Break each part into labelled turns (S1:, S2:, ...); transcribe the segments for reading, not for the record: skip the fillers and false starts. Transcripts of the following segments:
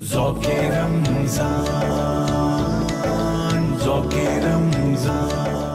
S1: ذوق رمضان، ذوق رمضان۔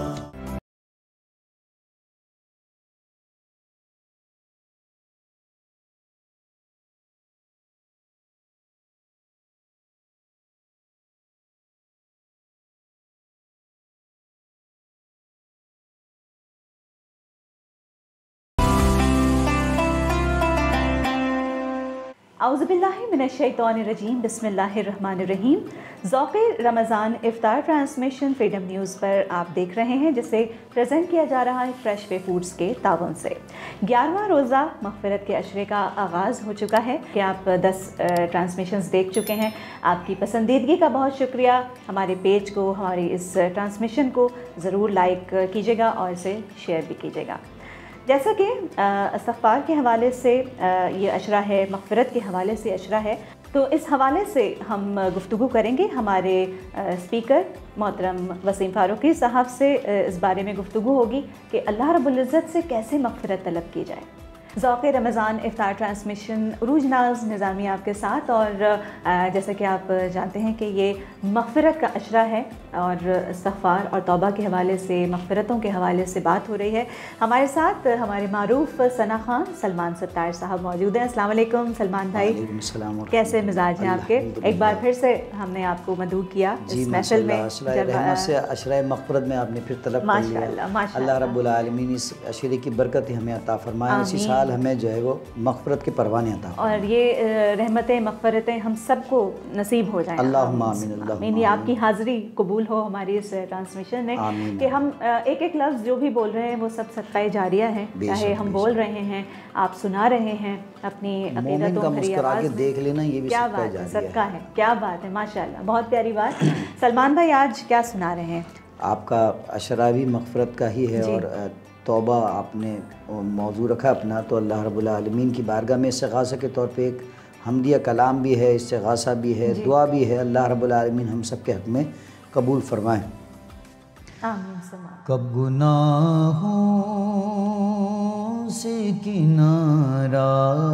S2: اعوذباللہ من الشیطان الرجیم، بسم اللہ الرحمن الرحیم۔ ذوق رمضان افطار ٹرانسمیشن فریڈم نیوز پر آپ دیکھ رہے ہیں، جسے پریزنٹ کیا جا رہا ہے فریش وے فوڈز کے تعاون سے۔ 11واں روزہ مغفرت کے عشرے کا آغاز ہو چکا ہے کہ آپ 10 ٹرانسمیشنز دیکھ چکے ہیں۔ آپ کی پسندیدگی کا بہت شکریہ۔ ہمارے پیج کو، ہماری اس ٹرانسمیشن کو ضرور لائک کیجیے گا اور اسے شیئر بھی کیجیے گا۔ جیسا کہ استغفار کے حوالے سے یہ عشرہ ہے، مغفرت کے حوالے سے عشرہ ہے، تو اس حوالے سے ہم گفتگو کریں گے۔ ہمارے اسپیکر محترم وسیم فاروقی صاحب سے اس بارے میں گفتگو ہوگی کہ اللہ رب العزت سے کیسے مغفرت طلب کی جائے۔ ذوق رمضان افطار ٹرانسمیشن عروج ناز نظامی آپ کے ساتھ، اور جیسا کہ آپ جانتے ہیں کہ یہ مغفرت کا عشرہ ہے اور استغفار اور توبہ کے حوالے سے، مغفرتوں کے حوالے سے بات ہو رہی ہے۔ ہمارے ساتھ ہمارے معروف ثنا خان سلمان ستار صاحب موجود ہیں۔ السلام علیکم سلمان بھائی، کیسے مزاج ہیں آپ کے؟ ایک بار پھر سے ہم نے آپ کو مدعو کیا اس محفل میں،
S3: عشرہ مغفرت میں آپ نے پھر طلب کر لیا۔ اللہ رب العالمین اس عشرے کی برکت ہمیں عطا فرمائے، اسی سال ہمیں جو ہے وہ مغفرت کے پروانے عطا فرمائے، اور
S2: یہ رحمتیں مغفرتیں ہم سب کو نصیب ہو جائیں۔
S3: اللہم آمین، اللہم
S2: آمین۔ آپ کی حاضری قبول ہو ہماری اس ٹرانسمیشن میں، کہ ہم ایک ایک لفظ جو بھی بول رہے ہیں وہ سب صدقہ جاریہ ہیں، چاہے ہم بول رہے ہیں، آپ سنا رہے ہیں اپنی عقیدتوں
S3: کا مسکرا کے دیکھ لینا، یہ بھی
S2: کیا بات ہے، صدقہ ہے۔ کیا بات ہے، ماشاءاللہ، بہت پیاری بات۔ سلمان بھائی آج کیا سنا رہے ہیں؟
S3: آپ کا عشرہ بھی مغفرت کا ہی ہے، اور توبہ آپ نے موضوع رکھا اپنا، تو اللہ رب العالمین کی بارگاہ میں استغاثہ کے طور پہ ایک حمدیہ کلام بھی ہے، استغاثہ بھی ہے، دعا بھی ہے۔ اللہ رب العالمین ہم سب کے حق میں قبول فرمائیں۔
S2: آمین۔
S3: کب گناہوں سے کنارہ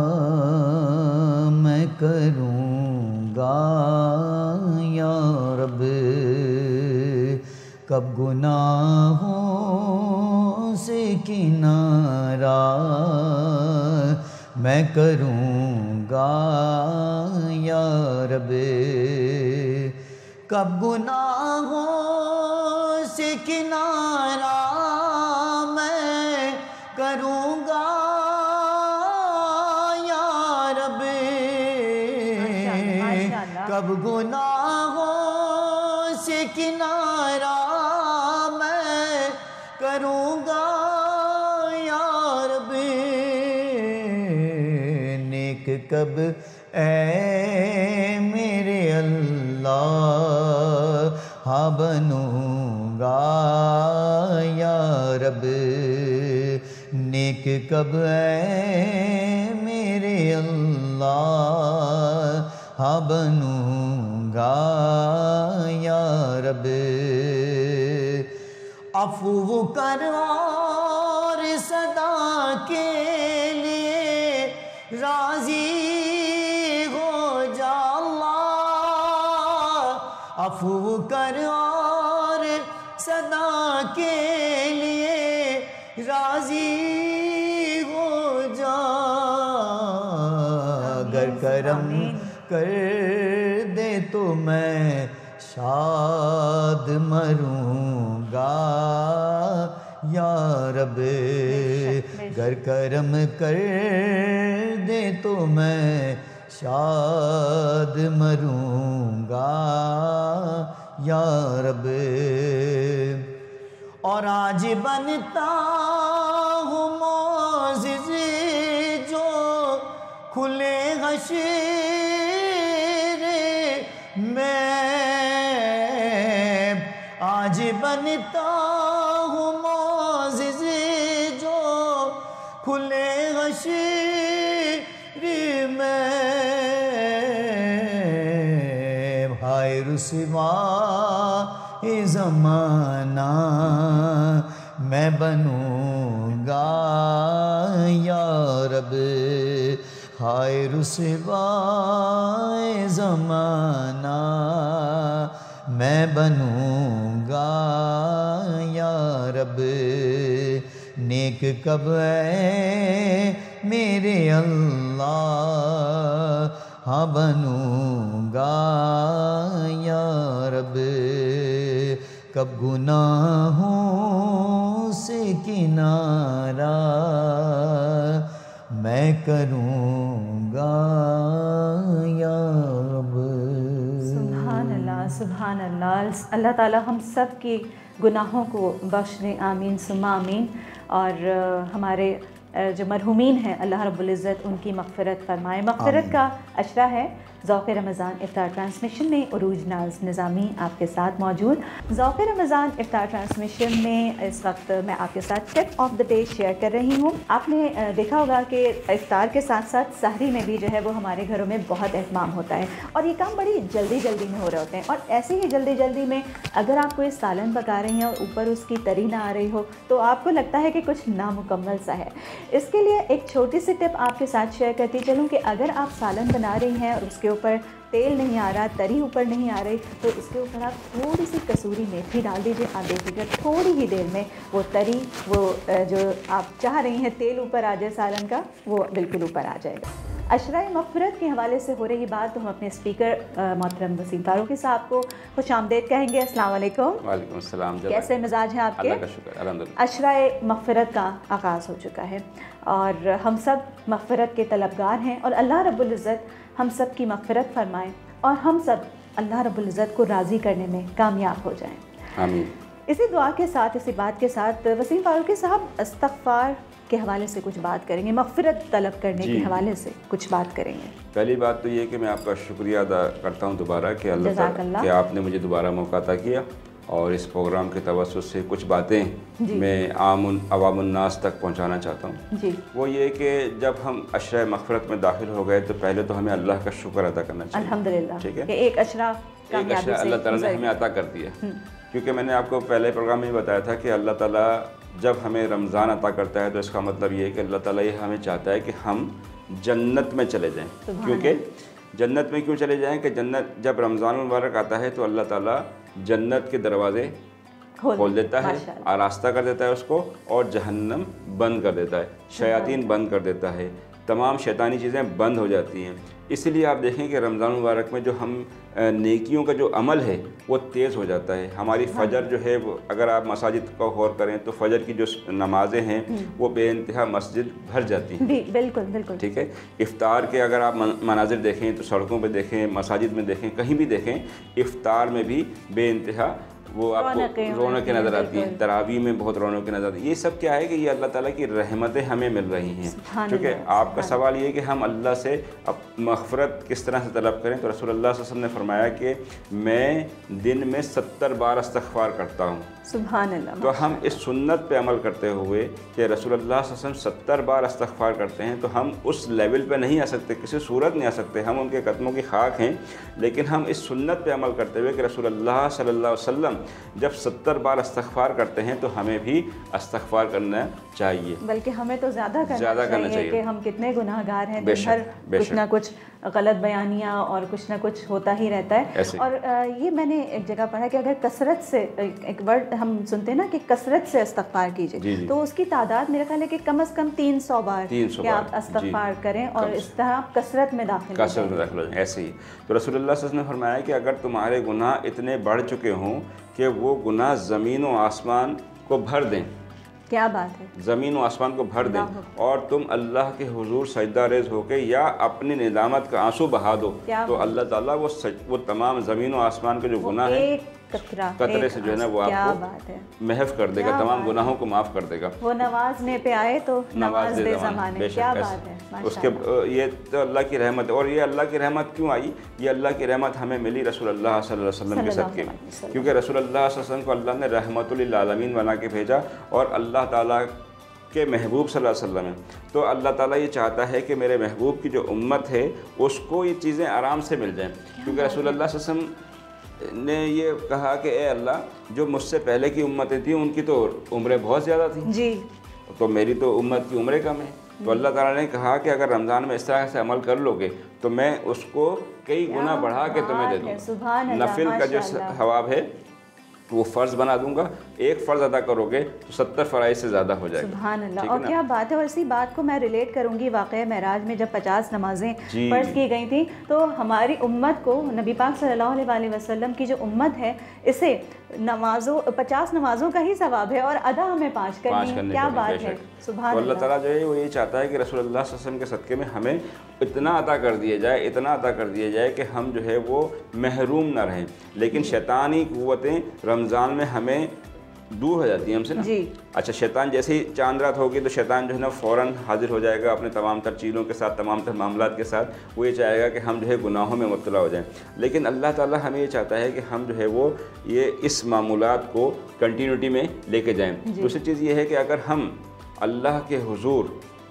S3: میں کروں گا یا رب، کب گناہوں سے کنارہ میں کروں گا یا رب، کب گناہوں سے کنارہ میں کروں گا یا رب، کب گناہوں سے کنارہ میں کروں گا یا رب، نیک کب اے میرے اللہ ہاں بنوں گا یا رب، نیک کب اے میرے اللہ ہاں بنوں گا یا رب، عفو کر اور صدا کے لیے راضی ہو جا اللہ، عفو کر اور صدا کے لیے راضی ہو جا، اگر کرم کر دے تو میں شاد مروں گا یا رب، گر کرم کر دے تو میں شاد مروں گا یا رب، اور آج بنتا ہوں معزز جو کھلے حشر میں، آج بنتا ہوں معزز جو کھلے حشر میں، ہائے رسوا زمانہ میں بنوں گا یا رب، ہائے رسوائے زمانہ میں بنوں گا یا رب، نیک کب ہے میرے اللہ، ہاں بنوں گا یا رب، کب گناہوں سے کنارہ میں کروں گا یا رب۔
S2: سبحان اللہ، سبحان اللہ۔ اللہ تعالیٰ ہم سب کی گناہوں کو بخش دیں، آمین ثم آمین، اور ہمارے جو مرحومین ہیں اللہ رب العزت ان کی مغفرت فرمائے۔ مغفرت کا عشرہ ہے ذوق رمضان افطار ٹرانسمیشن میں عروج ناز نظامی آپ کے ساتھ موجود۔ ذوق رمضان افطار ٹرانسمیشن میں اس وقت میں آپ کے ساتھ tip of the day share کر رہی ہوں۔ آپ نے دیکھا ہوگا کہ افطار کے ساتھ ساتھ سحری میں بھی جو ہے وہ ہمارے گھروں میں بہت اہتمام ہوتا ہے، اور یہ کام بڑی جلدی جلدی میں ہو رہے ہوتے ہیں، اور ایسے ہی جلدی جلدی میں اگر آپ کوئی سالن پکا رہی ہیں اور اوپر اس کی تری نہ آ رہی ہو تو آپ کو لگتا ہے کہ کچھ نامکمل سا ہے۔ اس کے لیے ایک چھوٹی سی ٹپ آپ کے ساتھ شیئر کرتی چلوں کہ اگر آپ سالن بنا رہی ہیں اور اس کے اوپر تیل نہیں آ رہا، تری اوپر نہیں آ رہی، تو اس کے اوپر آپ تھوڑی سی کسوری میتھی ڈال دیجیے۔ آپ دیکھیے گا تھوڑی ہی دیر میں وہ تری، وہ جو آپ چاہ رہی ہیں تیل اوپر آ جائے سالن کا، وہ بالکل اوپر آ جائے گا۔ عشرہ مغفرت کے حوالے سے ہو رہی بات، تو ہم اپنے اسپیکر محترم وسیم فاروقی صاحب کو خوش آمدید کہیں گے۔ السلام علیکم۔
S4: وعلیکم السلام۔
S2: کیسے مزاج ہیں آپ کے؟
S4: اللہ کا شکر، الحمدللہ۔
S2: عشرہ مغفرت کا آغاز ہو چکا ہے اور ہم سب مغفرت کے طلبگار ہیں، اور اللہ رب العزت ہم سب کی مغفرت فرمائے اور ہم سب اللہ رب العزت کو راضی کرنے میں کامیاب ہو جائیں،
S4: آمین۔
S2: اسی دعا کے ساتھ، اسی بات کے ساتھ وسیم فاروقی صاحب استغفار کے حوالے سے کچھ بات کریں گے، مغفرت طلب کرنے کے حوالے سے کچھ بات کریں گے۔
S4: پہلی بات تو یہ کہ میں آپ کا شکریہ ادا کرتا ہوں دوبارہ کہ اللہ تعالیٰ کہ آپ نے مجھے دوبارہ موقع عطا کیا اور اس پروگرام کے توسط سے کچھ باتیں میں عوام الناس تک پہنچانا چاہتا ہوں۔ وہ یہ کہ جب ہم عشرہ مغفرت میں داخل ہو گئے تو پہلے تو ہمیں اللہ کا شکر ادا کرنا چاہیے،
S2: الحمدللہ،
S4: ٹھیک ہے،
S2: کہ ایک عشرہ
S4: اللہ تعالیٰ نے ہمیں عطا کر دیا۔ کیونکہ میں نے آپ کو پہلے پروگرام میں یہ بتایا تھا کہ اللہ تعالیٰ جب ہمیں رمضان عطا کرتا ہے تو اس کا مطلب یہ ہے کہ اللہ تعالیٰ یہ ہمیں چاہتا ہے کہ ہم جنت میں چلے جائیں۔ کیونکہ جنت میں کیوں چلے جائیں کہ جنت جب رمضان المبارک آتا ہے تو اللہ تعالیٰ جنت کے دروازے کھول دیتا ہے، آراستہ کر دیتا ہے اس کو، اور جہنم بند کر دیتا ہے، شیاطین بند کر دیتا ہے، تمام شیطانی چیزیں بند ہو جاتی ہیں۔ اسی لیے آپ دیکھیں کہ رمضان المبارک میں جو ہم نیکیوں کا جو عمل ہے وہ تیز ہو جاتا ہے۔ ہماری فجر جو ہے وہ اگر آپ مساجد کو غور کریں تو فجر کی جو نمازیں ہیں وہ بے انتہا مسجد بھر جاتی ہیں،
S2: بالکل بالکل،
S4: ٹھیک ہے۔ افطار کے اگر آپ مناظر دیکھیں تو سڑکوں پہ دیکھیں، مساجد میں دیکھیں، کہیں بھی دیکھیں، افطار میں بھی بے انتہا وہ آپ کو رونقیں نظر آتی ہیں، تراویح میں بہت رونقیں نظر آتی ہیں۔ یہ سب کیا ہے کہ یہ اللہ تعالیٰ کی رحمتیں ہمیں مل رہی ہیں۔ کیونکہ آپ کا سوال یہ ہے کہ ہم اللہ سے مغفرت کس طرح سے طلب کریں، تو رسول اللہ صلی اللہ علیہ وسلم نے فرمایا کہ میں دن میں 70 بار استغفار کرتا ہوں۔
S2: سبحان اللہ۔
S4: تو ہم اس سنت پہ عمل کرتے ہوئے کہ رسول اللہ صلی اللہ علیہ وسلم 70 بار استغفار کرتے ہیں، تو ہم اس لیول پہ نہیں آ سکتے، کسی صورت نہیں آ سکتے، ہم ان کے قدموں کی خاک ہیں، لیکن ہم اس سنت پہ عمل کرتے ہوئے کہ رسول اللہ صلی اللہ علیہ وسلم جب 70 بار استغفار کرتے ہیں تو ہمیں بھی استغفار کرنا چاہیے،
S2: بلکہ ہمیں تو زیادہ کرنا چاہیے کہ ہم کتنے گناہ گار ہیں، دن بھر کچھ نہ کچھ غلط بیانیاں اور کچھ نہ کچھ ہوتا ہی رہتا ہے۔ اور یہ میں نے ایک جگہ پڑھا کہ اگر کثرت سے، ایک ورڈ ہم سنتے ہیں نا کہ کثرت سے استغفار کیجیے، تو اس کی تعداد میرا خیال ہے کہ کم از کم 300 بار کہ آپ استغفار کریں، اور اس طرح آپ کثرت میں داخل ہو جائیں۔
S4: ایسے ہی تو رسول اللہ صلی اللہ علیہ وسلم نے فرمایا کہ اگر تمہارے گناہ اتنے بڑھ چکے ہوں کہ وہ گناہ زمین و آسمان کو بھر دیں،
S2: کیا بات ہے،
S4: زمین و آسمان کو بھر دیں، اور تم اللہ کے حضور سجدہ ریز ہو کے یا اپنی ندامت کا آنسو بہا دو، تو اللہ تعالیٰ وہ تمام زمین و آسمان کے جو گناہ ہیں قطرے سے جو ہے نا وہ آپ کو محف کر دے گا، تمام گناہوں کو معاف کر دے گا۔
S2: وہ نوازنے پہ آئے تو نواز دے زمانے، کیا بات ہے۔
S4: اس کے یہ تو اللہ کی رحمت ہے، اور یہ اللہ کی رحمت کیوں آئی؟ یہ اللہ کی رحمت ہمیں ملی رسول اللہ صلی اللہ علیہ وسلم کے صدقے میں، کیونکہ رسول اللہ صلی اللہ علیہ وسلم کو اللہ نے رحمت للعالمین بنا کے بھیجا، اور اللہ تعالیٰ کے محبوب صلی اللہ علیہ وسلم ہے، تو اللہ تعالیٰ یہ چاہتا ہے کہ میرے محبوب کی جو امت ہے اس کو یہ چیزیں آرام سے مل جائیں، کیونکہ رسول اللہ صلی اللہ علیہ وسلم نے یہ کہا کہ اے اللہ، جو مجھ سے پہلے کی امتیں تھیں ان کی تو عمریں بہت زیادہ تھیں،
S2: جی،
S4: تو میری تو امت کی عمریں کم ہیں، تو اللہ تعالیٰ نے کہا کہ اگر رمضان میں اس طرح سے عمل کر لو گے تو میں اس کو کئی گنا بڑھا کے تمہیں دے دوں. نفل کا جو ثواب ہے وہ فرض بنا دوں گا, ایک فرض ادا کرو گے تو 70 فرائض سے زیادہ ہو جائے گا.
S2: سبحان اللہ. اور کیا بات ہے. اور اسی بات کو میں ریلیٹ کروں گی واقعہ معراج میں جب 50 نمازیں فرض کی گئی تھیں تو ہماری امت کو, نبی پاک صلی اللہ علیہ وسلم کی جو امت ہے, اسے 50 نمازوں کا ہی ثواب ہے اور ادا ہمیں 5 کرنی ہے. کیا بات ہے. سبحان اللہ.
S4: اللہ تعالیٰ جو ہے وہ یہ چاہتا ہے کہ رسول اللہ صلی اللہ علیہ وسلم کے صدقے میں ہمیں اتنا عطا کر دیا جائے, اتنا عطا کر دیا جائے کہ ہم جو ہے وہ محروم نہ رہیں. لیکن شیطانی قوتیں رمضان میں ہمیں دور ہو جاتی ہیں ہم سے نا. اچھا, شیطان جیسے ہی چاند رات ہوگی تو شیطان جو ہے نا فوراً حاضر ہو جائے گا اپنے تمام تر چیزوں کے ساتھ, تمام تر معاملات کے ساتھ. وہ یہ چاہے گا کہ ہم جو ہے گناہوں میں مبتلا ہو جائیں. لیکن اللہ تعالیٰ ہمیں یہ چاہتا ہے کہ ہم جو ہے وہ یہ اس معمولات کو کنٹینیوٹی میں لے کے جائیں. دوسری چیز یہ ہے کہ اگر ہم اللہ کے حضور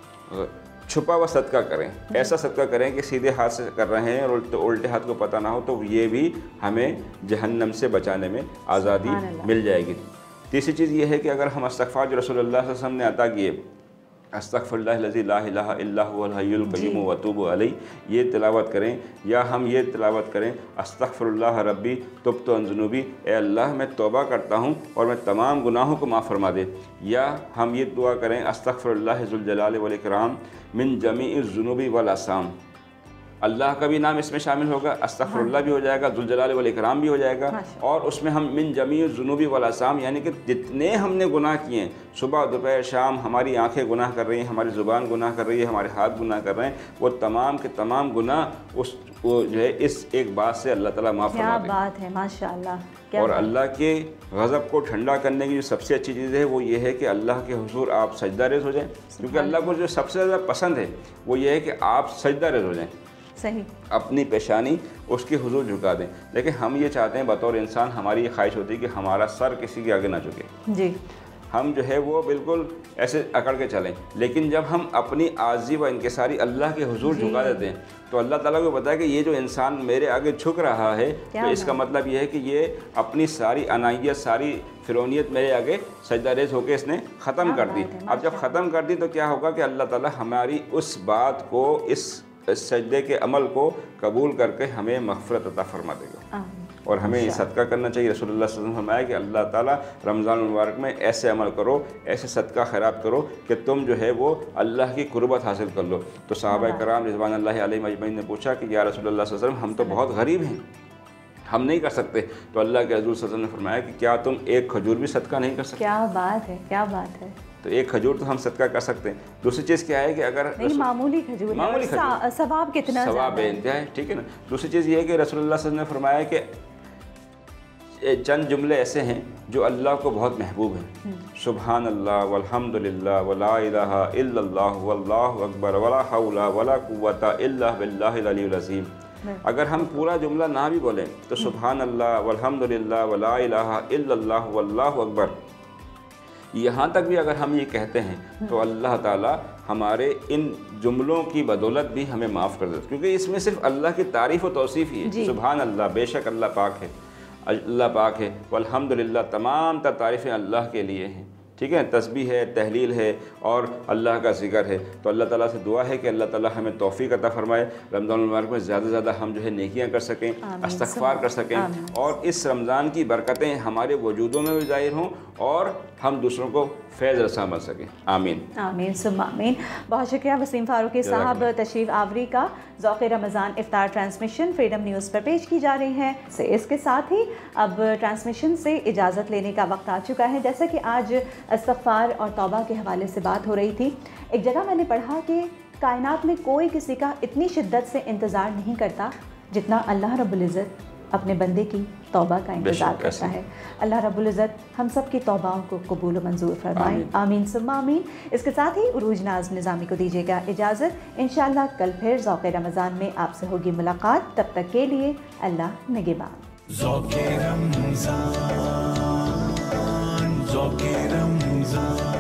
S4: چھپا ہوا صدقہ کریں, ایسا صدقہ کریں کہ سیدھے ہاتھ سے کر رہے ہیں اور الٹے ہاتھ کو پتہ نہ ہو, تو یہ بھی ہمیں جہنم سے بچانے میں آزادی مل جائے گی. تیسری چیز یہ ہے کہ اگر ہم استغفار جو رسول اللہ صلی اللہ علیہ وسلم نے عطا کیے, استغفر اللہ الذی لا الہ الا هو الحی القیوم واتوب الیہ, یہ تلاوت کریں. یا ہم یہ تلاوت کریں, استغفر اللہ ربی تبت عن ذنوبی, اے اللہ میں توبہ کرتا ہوں اور میں تمام گناہوں کو معاف فرما دے. یا ہم یہ دعا کریں, استغفر اللہ ذو الجلال والاکرام من جمیع الذنوب والآثام. اللہ کا بھی نام اس میں شامل ہوگا, استغفر اللہ بھی ہو جائے گا, ذوالجلال والاکرام بھی ہو جائے گا, اور اس میں ہم من جمیع الذنوب والآثام یعنی کہ جتنے ہم نے گناہ کیے ہیں, صبح دوپہر شام ہماری آنکھیں گناہ کر رہی ہیں, ہماری زبان گناہ کر رہی ہے, ہمارے ہاتھ گناہ کر رہے ہیں, وہ تمام کے تمام گناہ وہ جو ہے اس ایک بات سے اللہ تعالیٰ معاف فرما دے.
S2: کیا بات ہے, ماشاءاللہ.
S4: اور اللہ کے غضب کو ٹھنڈا کرنے کی جو سب سے اچھی چیز ہے وہ یہ ہے کہ اللہ کے حضور آپ سجدہ ریز ہو جائیں, کیونکہ اللہ کو جو سب سے زیادہ پسند ہے وہ یہ ہے کہ آپ سجدہ ریز ہو جائیں,
S2: صحیح,
S4: اپنی پیشانی اس کے حضور جھکا دیں. لیکن ہم یہ چاہتے ہیں بطور انسان, ہماری یہ خواہش ہوتی ہے کہ ہمارا سر کسی کے آگے نہ جھکے.
S2: جی,
S4: ہم جو ہے وہ بالکل ایسے اکڑ کے چلیں. لیکن جب ہم اپنی عاجزی و انکساری اللہ کے حضور جھکا دیتے ہیں تو اللہ تعالیٰ کو پتہ ہے کہ یہ جو انسان میرے آگے جھک رہا ہے تو اس کا مطلب یہ ہے کہ یہ اپنی ساری انائیت, ساری فرونیت میرے آگے سجدہ ریز ہو کے اس نے ختم کر دی. اب جب ختم کر دی تو کیا ہوگا کہ اللہ تعالیٰ ہماری اس بات کو, اس سجدے کے عمل کو قبول کر کے ہمیں مغفرت عطا فرما دے گا. اور ہمیں یہ صدقہ کرنا چاہیے. رسول اللہ صلی اللہ علیہ وسلم نے فرمایا کہ اللہ تعالیٰ رمضان المبارک میں ایسے عمل کرو, ایسے صدقہ خیرات کرو کہ تم جو ہے وہ اللہ کی قربت حاصل کر لو. تو صحابہ کرام رضوان اللہ علیہم اجمعین نے پوچھا کہ یا رسول اللہ صلی اللہ علیہ وسلم, ہم تو بہت غریب ہیں, ہم نہیں کر سکتے. تو اللہ کے حضور صلی اللہ علیہ وسلم نے فرمایا کہ کیا تم ایک کھجور بھی صدقہ نہیں کر سکتے؟
S2: کیا بات ہے, کیا بات ہے.
S4: تو ایک کھجور تو ہم صدقہ کر سکتے ہیں. دوسری چیز کیا ہے کہ اگر
S2: معمولی کھجور, ثواب کتنا,
S4: ثواب ہے انتہا ہے, ٹھیک ہے نا. دوسری چیز یہ ہے کہ رسول اللہ صلی اللہ علیہ وسلم نے فرمایا کہ چند جملے ایسے ہیں جو اللہ کو بہت محبوب ہیں. سبحان اللہ والحمد للہ ولا الہ الا اللہ واللہ اکبر ولا حول ولا قوت الا باللہ العلی العظیم. اگر ہم پورا جملہ نہ بھی بولیں تو سبحان اللہ والحمد للہ ولا الہ الا اللہ واللہ اکبر, یہاں تک بھی اگر ہم یہ کہتے ہیں تو اللہ تعالیٰ ہمارے ان جملوں کی بدولت بھی ہمیں معاف کر دیتا, کیونکہ اس میں صرف اللہ کی تعریف و توصیف ہی ہے. سبحان اللہ, بے شک اللہ پاک ہے, اللہ پاک ہے. والحمدللہ, تمام تر تعریفیں اللہ کے لیے ہیں, ٹھیک ہے. تسبیح ہے, تحلیل ہے اور اللہ کا ذکر ہے. تو اللہ تعالیٰ سے دعا ہے کہ اللہ تعالیٰ ہمیں توفیق عطا فرمائے, رمضان المبارک میں زیادہ سے زیادہ ہم جو ہے نیکیاں کر سکیں, استغفار کر سکیں, اور اس رمضان کی برکتیں ہمارے وجودوں میں بھی ظاہر ہوں اور ہم دوسروں کو فیض رساں بن سکیں. آمین
S2: آمین ثم آمین. بہت شکریہ وسیم فاروقی صاحب. تشریف آوری کا ذوق رمضان افطار ٹرانسمیشن فریڈم نیوز پر پیش کی جا رہی ہے. اس کے ساتھ ہی اب ٹرانسمیشن سے اجازت لینے کا وقت آ چکا ہے. جیسا کہ آج استغفار اور توبہ کے حوالے سے بات ہو رہی تھی, ایک جگہ میں نے پڑھا کہ کائنات میں کوئی کسی کا اتنی شدت سے انتظار نہیں کرتا جتنا اللہ رب العزت اپنے بندے کی توبہ کا انتظار کرتا ہے. اللہ رب العزت ہم سب کی توباؤں کو قبول و منظور فرمائے. آمین ثم آمین. اس کے ساتھ ہی عروج ناز نظامی کو دیجیے گا اجازت. انشاءاللہ کل پھر ذوق رمضان میں آپ سے ہوگی ملاقات. تب تک کے لیے اللہ نگہبان.
S1: ذوق رمضان, ذوق رمضان.